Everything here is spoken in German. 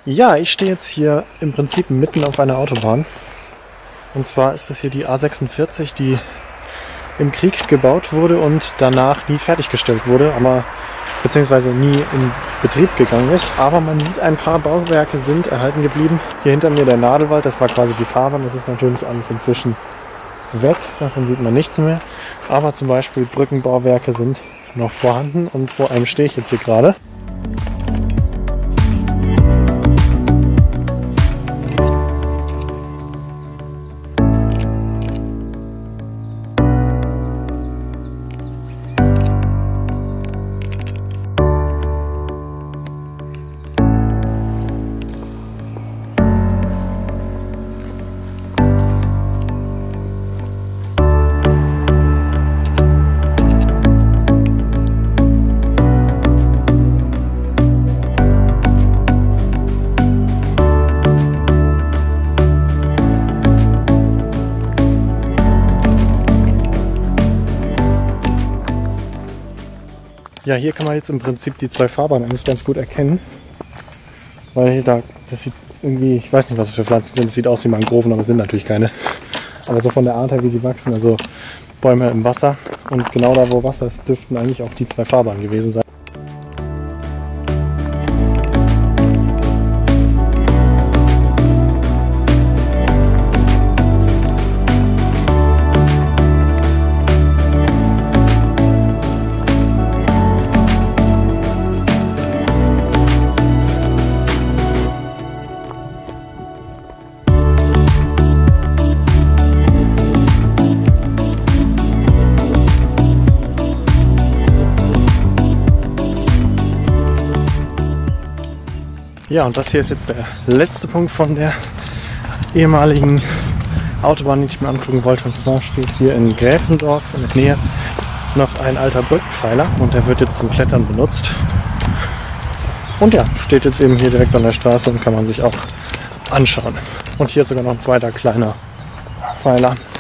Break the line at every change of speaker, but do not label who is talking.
Ja, ich stehe jetzt hier im Prinzip mitten auf einer Autobahn. Und zwar ist das hier die A46, die im Krieg gebaut wurde und danach nie fertiggestellt wurde, aber beziehungsweise nie in Betrieb gegangen ist. Aber man sieht, ein paar Bauwerke sind erhalten geblieben. Hier hinter mir der Nadelwald, das war quasi die Fahrbahn, das ist natürlich alles inzwischen weg, davon sieht man nichts mehr. Aber zum Beispiel Brückenbauwerke sind noch vorhanden und vor einem stehe ich jetzt hier gerade. Ja, hier kann man jetzt im Prinzip die zwei Fahrbahnen eigentlich ganz gut erkennen. Weil da, das sieht irgendwie, ich weiß nicht, was es für Pflanzen sind, es sieht aus wie Mangroven, aber es sind natürlich keine. Aber so von der Art her, wie sie wachsen, also Bäume im Wasser. Und genau da, wo Wasser ist, dürften eigentlich auch die zwei Fahrbahnen gewesen sein. Ja, und das hier ist jetzt der letzte Punkt von der ehemaligen Autobahn, die ich mir angucken wollte. Und zwar steht hier in Gräfendorf in der Nähe noch ein alter Brückenpfeiler und der wird jetzt zum Klettern benutzt. Und ja, steht jetzt eben hier direkt an der Straße und kann man sich auch anschauen. Und hier ist sogar noch ein zweiter kleiner Pfeiler.